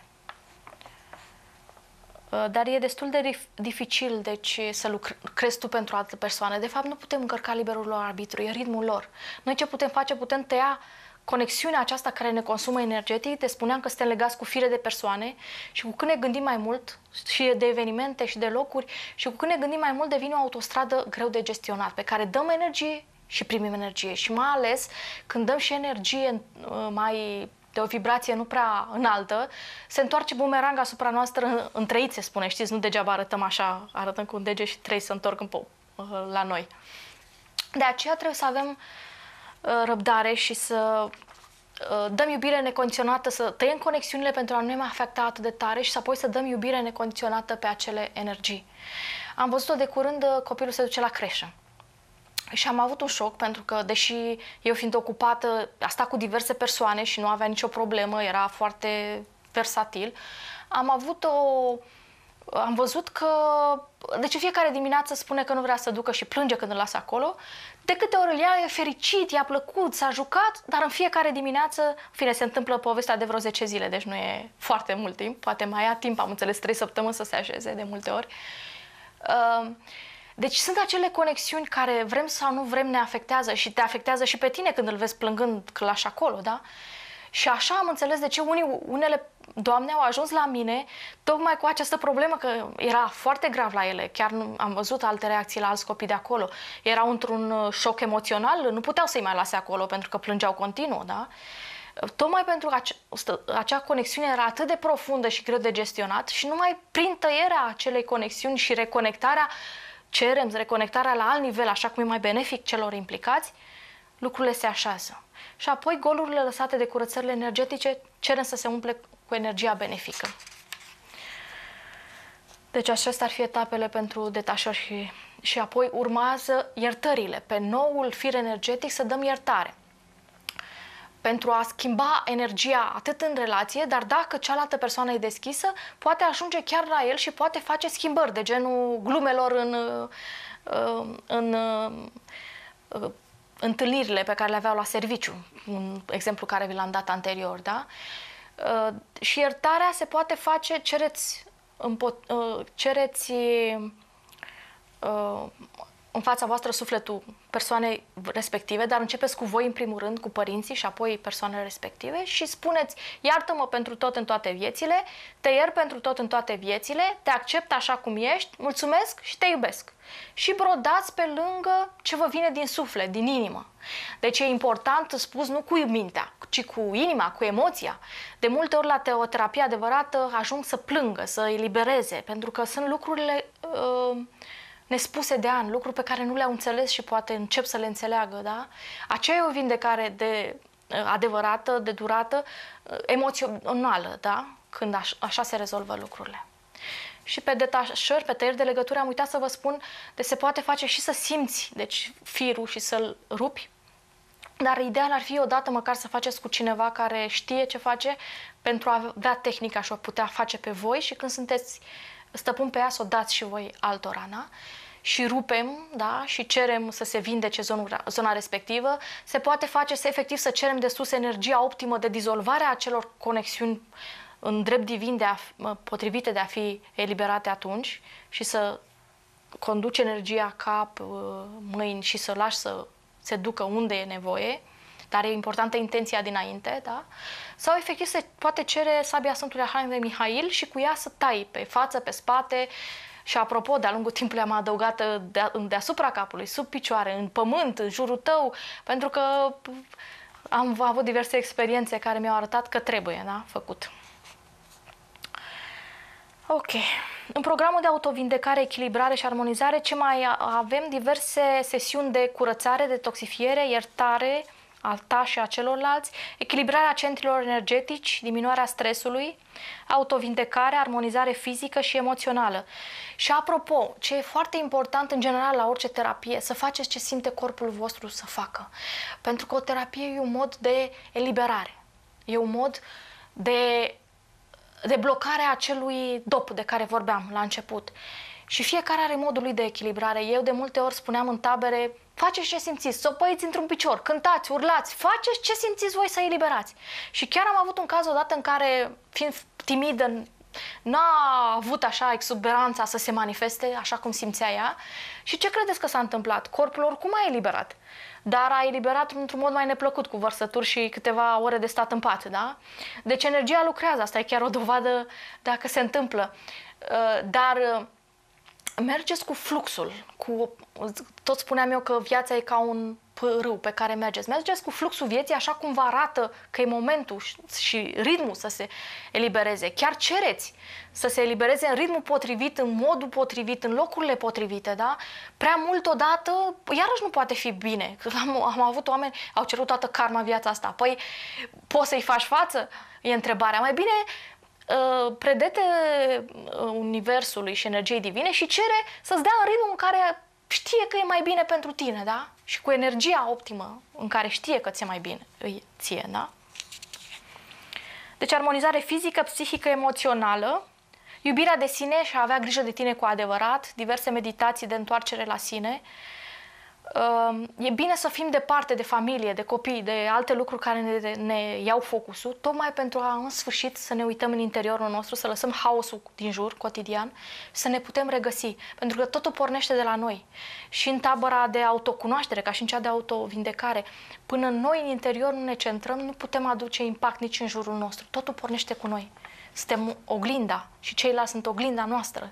Dar e destul de dificil, deci, să lucrezi tu pentru altă persoană. De fapt, nu putem încărca liberul lor arbitru, e ritmul lor. Noi ce putem face? Putem tăia conexiunea aceasta care ne consumă energetic. Te spuneam că suntem legați cu fire de persoane și cu când ne gândim mai mult și de evenimente și de locuri și cu când ne gândim mai mult devine o autostradă greu de gestionat, pe care dăm energie și primim energie. Și mai ales când dăm și energie mai de o vibrație nu prea înaltă, se întoarce bumerang asupra noastră în trei, se spune, știți, nu degeaba arătăm așa, arătăm cu un deget și 3 se întorc la noi. De aceea trebuie să avem răbdare și să dăm iubire necondiționată, să tăiem conexiunile pentru a nu ne mai afecta atât de tare și să apoi să dăm iubire necondiționată pe acele energii. Am văzut-o de curând, copilul se duce la creșă. Și am avut un șoc pentru că, deși eu fiind ocupată, a stat cu diverse persoane și nu avea nicio problemă, era foarte versatil, am văzut că, deci fiecare dimineață spune că nu vrea să ducă și plânge când îl lasă acolo. De câte ori îl ia, e fericit, i-a plăcut, s-a jucat, dar în fiecare dimineață, în fine, se întâmplă povestea de vreo 10 zile, deci nu e foarte mult timp, poate mai ia timp, am înțeles 3 săptămâni să se așeze de multe ori. Deci sunt acele conexiuni care vrem sau nu vrem ne afectează și te afectează și pe tine când îl vezi plângând că lași acolo, da? Și așa am înțeles de ce unele doamne au ajuns la mine tocmai cu această problemă, că era foarte grav la ele. Chiar am văzut alte reacții la alți copii de acolo. Erau într-un șoc emoțional, nu puteau să-i mai lase acolo pentru că plângeau continuu, da? Tocmai pentru că acea conexiune era atât de profundă și greu de gestionat și numai prin tăierea acelei conexiuni și reconectarea, cerem reconectarea la alt nivel, așa cum e mai benefic celor implicați, lucrurile se așează. Și apoi golurile lăsate de curățările energetice cerem să se umple cu energia benefică. Deci acestea ar fi etapele pentru detașări și apoi urmează iertările. Pe noul fir energetic să dăm iertare. Pentru a schimba energia atât în relație, dar dacă cealaltă persoană e deschisă, poate ajunge chiar la el și poate face schimbări de genul glumelor în întâlnirile pe care le aveau la serviciu, un exemplu care vi l-am dat anterior, da? Și iertarea se poate face, cereți în fața voastră sufletul persoanei respective, dar începeți cu voi în primul rând, cu părinții și apoi persoanele respective și spuneți: iartă-mă pentru tot în toate viețile, te iert pentru tot în toate viețile, te accept așa cum ești, mulțumesc și te iubesc. Și brodați pe lângă ce vă vine din suflet, din inimă. Deci e important spus nu cu mintea, ci cu inima, cu emoția. De multe ori la o terapie adevărată ajung să plângă, să elibereze, pentru că sunt lucrurile nespuse de ani, lucruri pe care nu le-au înțeles și poate încep să le înțeleagă, da? Aceea e o vindecare adevărată, de durată, emoțională, da? Când așa se rezolvă lucrurile. Și pe detașări, pe tăieri de legături, am uitat să vă spun, de se poate face și să simți, deci firul și să-l rupi, dar ideal ar fi odată măcar să faceți cu cineva care știe ce face pentru a avea tehnica și o putea face pe voi și când sunteți stăpâni pe ea să o dați și voi altora, da? Și rupem, da? Și cerem să se vindece zona respectivă. Se poate face efectiv să cerem de sus energia optimă de dizolvare a acelor conexiuni în drept divin potrivite de a fi eliberate atunci și să conduci energia cap, mâini și să lași să se ducă unde e nevoie, dar e importantă intenția dinainte, da? Sau efectiv se poate cere sabia Sfântului Arhanghel Mihail și cu ea să tai pe față, pe spate și apropo, de-a lungul timpului am adăugat deasupra capului, sub picioare, în pământ, în jurul tău, pentru că am avut diverse experiențe care mi-au arătat că trebuie, da? Făcut. Ok. În programul de autovindecare, echilibrare și armonizare, ce mai avem? Diverse sesiuni de curățare, detoxifiere, iertare al ta și a celorlalți, echilibrarea centrilor energetici, diminuarea stresului, autovindecare, armonizare fizică și emoțională. Și apropo, ce e foarte important în general la orice terapie, să faceți ce simte corpul vostru să facă. Pentru că o terapie e un mod de eliberare. E un mod de blocare a acelui dop de care vorbeam la început. Și fiecare are modul lui de echilibrare. Eu de multe ori spuneam în tabere: faceți ce simțiți, sopăiți într-un picior, cântați, urlați, faceți ce simțiți voi să eliberați. Și chiar am avut un caz odată în care, fiind timidă, n-a avut așa exuberanța să se manifeste așa cum simțea ea. Și ce credeți că s-a întâmplat? Corpul oricum a eliberat, dar a eliberat într-un mod mai neplăcut, cu vărsături și câteva ore de stat în pat, da? Deci energia lucrează, asta e chiar o dovadă dacă se întâmplă. Dar mergeți cu fluxul, tot spuneam eu că viața e ca un râu pe care mergeți. Mergeți cu fluxul vieții așa cum vă arată că e momentul și ritmul să se elibereze. Chiar cereți să se elibereze în ritmul potrivit, în modul potrivit, în locurile potrivite, da? Prea mult odată, iarăși nu poate fi bine. Am avut oameni, au cerut toată karma viața asta. Păi, poți să-i faci față? E întrebarea. Mai bine predete universului și energiei divine și cere să-ți dea în ritmul în care știe că e mai bine pentru tine, da? Și cu energia optimă în care știe că ți-e mai bine ție, da? Deci armonizare fizică, psihică, emoțională, iubirea de sine și a avea grijă de tine cu adevărat, diverse meditații de întoarcere la sine, E bine să fim departe de familie, de copii, de alte lucruri care ne iau focusul, tocmai pentru a, în sfârșit, să ne uităm în interiorul nostru, să lăsăm haosul din jur, cotidian, să ne putem regăsi. Pentru că totul pornește de la noi. Și în tabăra de autocunoaștere, ca și în cea de autovindecare, până noi în interior nu ne centrăm, nu putem aduce impact nici în jurul nostru. Totul pornește cu noi. Suntem oglinda și ceilalți sunt oglinda noastră.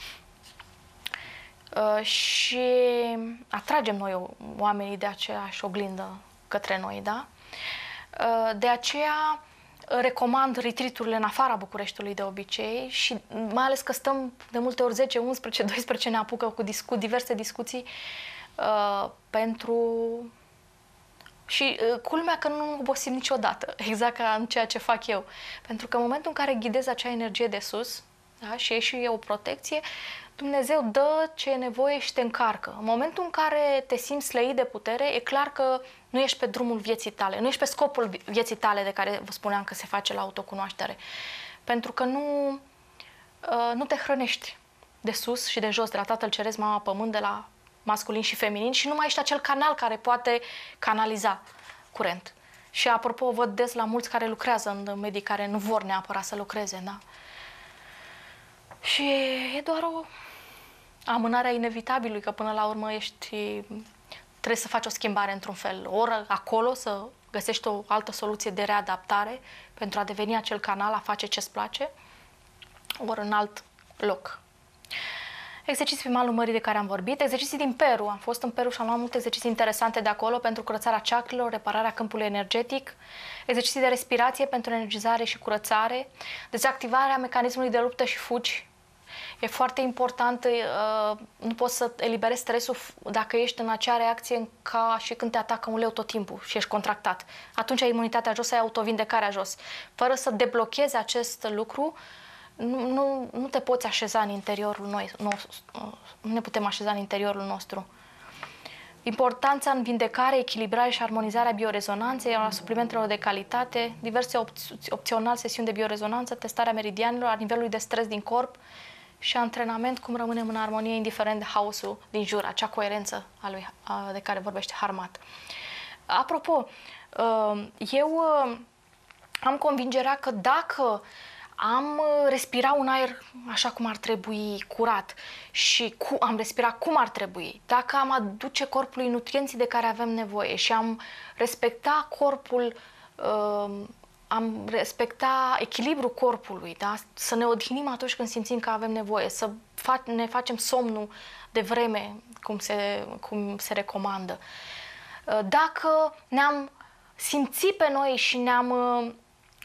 Și atragem noi oamenii de aceeași oglindă către noi, da? De aceea recomand retreat-urile în afara Bucureștiului de obicei și mai ales că stăm de multe ori 10, 11, 12 ne apucă cu diverse discuții pentru... Și culmea că nu obosim niciodată, exact ca în ceea ce fac eu. Pentru că în momentul în care ghidezi acea energie de sus, da, și e și o protecție, Dumnezeu dă ce e nevoie și te încarcă. În momentul în care te simți slăit de putere, e clar că nu ești pe drumul vieții tale, nu ești pe scopul vieții tale de care vă spuneam că se face la autocunoaștere. Pentru că nu te hrănești de sus și de jos, de la Tatăl Ceresc, Mama Pământ, de la masculin și feminin și nu mai ești acel canal care poate canaliza curent. Și apropo, văd des la mulți care lucrează în medii care nu vor neapărat să lucreze, da? Și e doar o amânare a inevitabilului, că până la urmă trebuie să faci o schimbare într-un fel. Ori acolo să găsești o altă soluție de readaptare pentru a deveni acel canal, a face ce-ți place, ori în alt loc. Exerciții pe malul mării de care am vorbit, exerciții din Peru. Am fost în Peru și am luat multe exerciții interesante de acolo pentru curățarea chakrilor, repararea câmpului energetic, exerciții de respirație pentru energizare și curățare, dezactivarea mecanismului de luptă și fugi. E foarte important, nu poți să eliberezi stresul dacă ești în acea reacție ca și când te atacă un leu tot timpul și ești contractat. Atunci ai imunitatea jos, ai autovindecarea jos. Fără să deblochezi acest lucru, nu te poți așeza în interiorul nostru. Nu ne putem așeza în interiorul nostru. Importanța în vindecare, echilibrare și armonizarea biorezonanței, a suplimentelor de calitate, diverse opțional sesiuni de biorezonanță, testarea meridianilor, a nivelului de stres din corp și antrenament, cum rămânem în armonie indiferent de haosul din jur, acea coerență de care vorbește Harmat. Apropo, eu am convingerea că dacă am respirat un aer așa cum ar trebui, curat, și am respirat cum ar trebui, dacă am aduce corpului nutrienții de care avem nevoie și am respecta corpul, am respecta echilibrul corpului, da? Să ne odihnim atunci când simțim că avem nevoie, să ne facem somnul de vreme, cum se recomandă. Dacă ne-am simțit pe noi și ne-am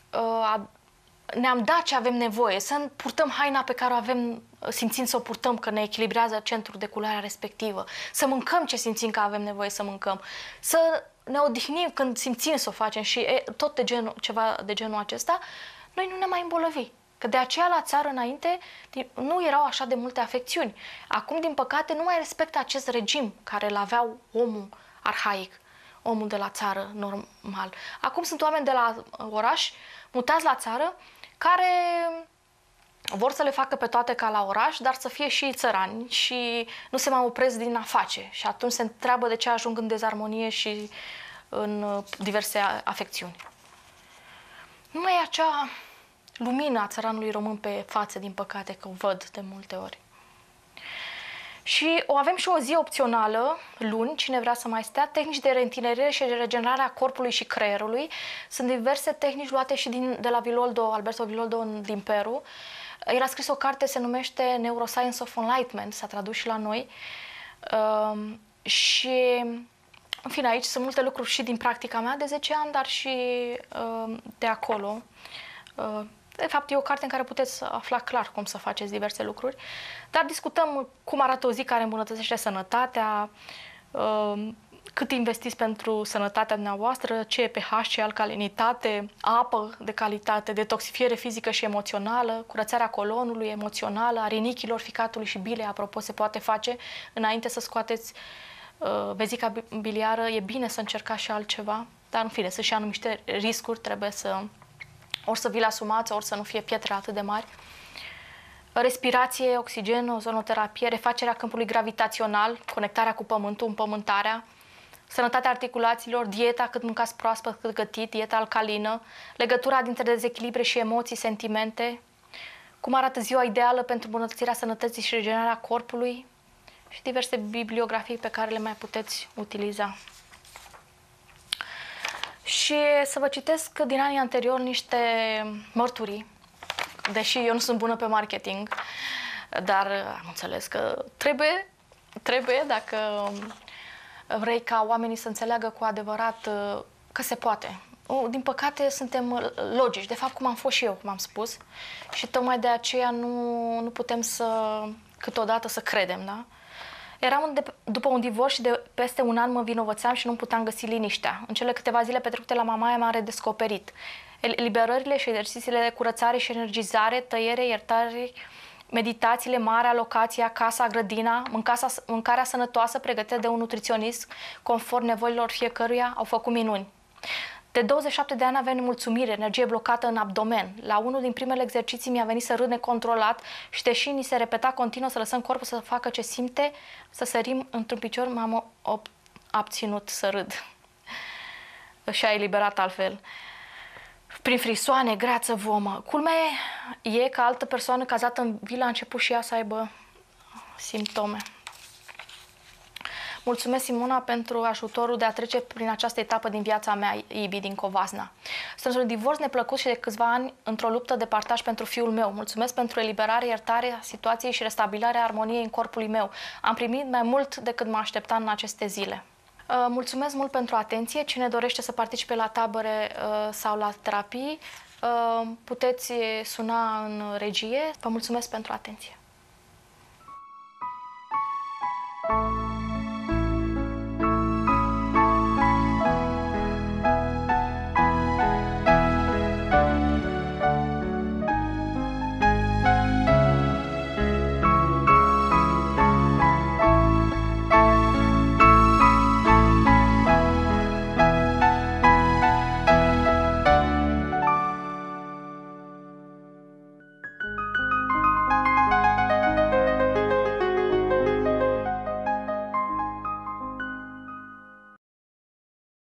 dat ce avem nevoie, să purtăm haina pe care o avem, simțind să o purtăm, că ne echilibrează centrul de culoare respectivă, să mâncăm ce simțim că avem nevoie să mâncăm, să ne odihnim când simțim să o facem și tot ceva de genul acesta, noi nu ne mai îmbolnăvi. Că de aceea la țară înainte nu erau așa de multe afecțiuni. Acum, din păcate, nu mai respectă acest regim care îl aveau omul arhaic, omul de la țară normal. Acum sunt oameni de la oraș, mutați la țară, care vor să le facă pe toate ca la oraș, dar să fie și țărani și nu se mai opresc din a face. Și atunci se întreabă de ce ajung în dezarmonie și în diverse afecțiuni. Nu mai e acea lumină a țăranului român pe față, din păcate, că o văd de multe ori. Și avem și o zi opțională, luni, cine vrea să mai stea, tehnici de reîntinerire și de regenerare a corpului și creierului. Sunt diverse tehnici luate și de la Alberto Villoldo din Peru. El a scris o carte, se numește Neuroscience of Enlightenment, s-a tradus și la noi. Și, în fine, aici sunt multe lucruri și din practica mea de 10 ani, dar și de acolo. De fapt, e o carte în care puteți afla clar cum să faceți diverse lucruri, dar discutăm cum arată o zi care îmbunătățește sănătatea, cât investiți pentru sănătatea dumneavoastră, ce e pH, ce e alcalinitate, apă de calitate, detoxifiere fizică și emoțională, curățarea colonului emoțională, a rinichilor, ficatului și bilei, apropo, se poate face înainte să scoateți vezica biliară. E bine să încercați și altceva, dar în fine, sunt și anumite riscuri, trebuie să ori să vi le asumați, ori să nu fie pietre atât de mari. respirație, oxigen, ozonoterapie, refacerea câmpului gravitațional, conectarea cu pământul, împământarea, sănătatea articulațiilor, dieta, cât mâncați proaspăt, cât gătit, dieta alcalină, legătura dintre dezechilibre și emoții, sentimente, cum arată ziua ideală pentru îmbunătățirea sănătății și regenerarea corpului și diverse bibliografii pe care le mai puteți utiliza. Și să vă citesc din anii anteriori niște mărturii, deși eu nu sunt bună pe marketing, dar am înțeles că trebuie dacă vrei ca oamenii să înțeleagă cu adevărat că se poate. Din păcate suntem logici, de fapt cum am fost și eu, cum am spus, și tocmai de aceea nu putem câteodată să credem, da? După un divorț și de peste un an mă învinovățeam și nu puteam găsi liniștea. În cele câteva zile petrecute la Mamaia m-am redescoperit. Eliberările și exercițiile de curățare și energizare, tăiere, iertare, meditațiile, marea, locația, casa, grădina, mâncarea sănătoasă pregătită de un nutriționist conform nevoilor fiecăruia au făcut minuni. De 27 de ani aveam nemulțumire, energie blocată în abdomen. La unul din primele exerciții mi-a venit să râd necontrolat și deși ni se repeta continuu să lăsăm corpul să facă ce simte, să sărim într-un picior, m-am abținut să râd. Și a eliberat altfel. Prin frisoane, greață, vomă. Culmea e că altă persoană cazată în vilă a început și ea să aibă simptome. Mulțumesc, Simona, pentru ajutorul de a trece prin această etapă din viața mea, Ibi, din Covasna. Sunt într-un divorț neplăcut și de câțiva ani într-o luptă de partaj pentru fiul meu. Mulțumesc pentru eliberare, iertare situației și restabilarea armoniei în corpul meu. Am primit mai mult decât mă așteptam în aceste zile. Mulțumesc mult pentru atenție. Cine dorește să participe la tabere sau la terapii, puteți suna în regie. Vă mulțumesc pentru atenție.